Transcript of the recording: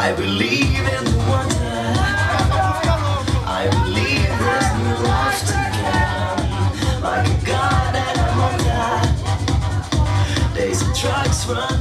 I believe in the wonder. I believe there's new life to come. Like a god that I won't die. Days and trucks run